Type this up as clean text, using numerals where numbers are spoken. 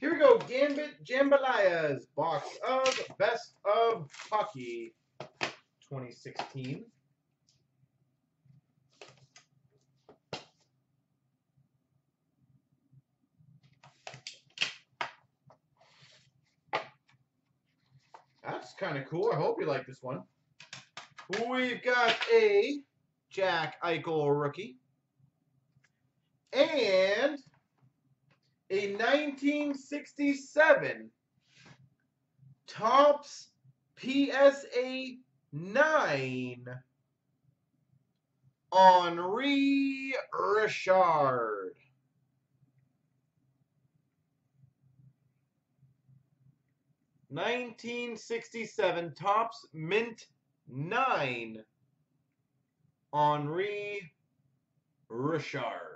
Here we go. GambitJambalaya's box of Best of Hockey 2016. That's kind of cool. I hope you like this one. We've got a Jack Eichel rookie and a 1967 Topps PSA 9 Henri Richard. '67 Topps Mint 9 Henri Richard.